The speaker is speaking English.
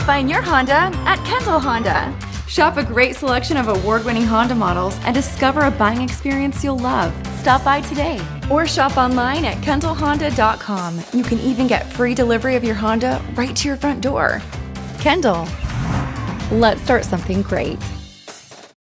find your Honda at Kendall Honda. Shop a great selection of award-winning Honda models and discover a buying experience you'll love. Stop by today or shop online at kendallhonda.com. You can even get free delivery of your Honda right to your front door. Kendall. Let's start something great.